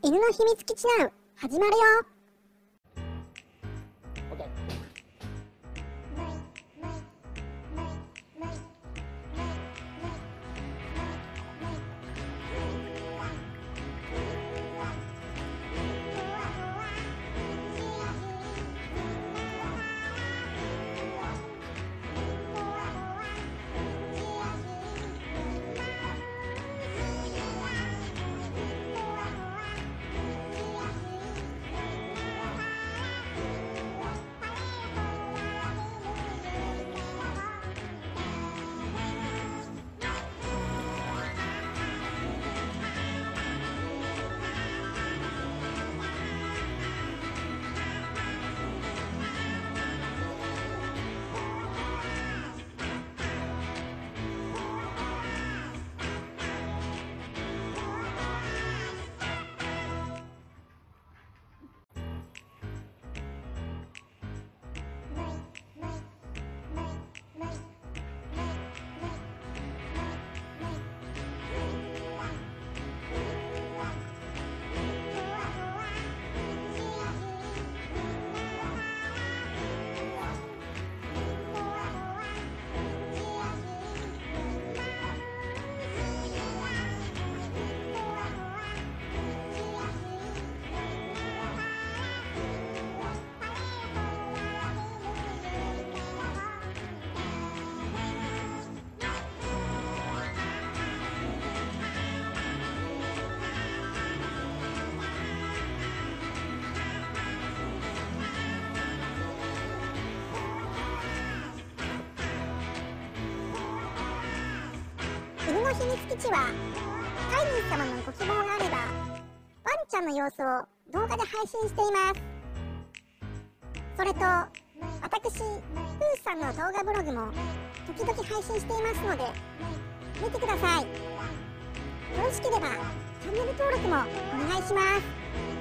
犬の秘密基地ナウ始まるよ。犬の秘密基地は飼い主様のご希望があればワンちゃんの様子を動画で配信しています。それと私プーさんの動画ブログも時々配信していますので見てください。よろしければチャンネル登録もお願いします。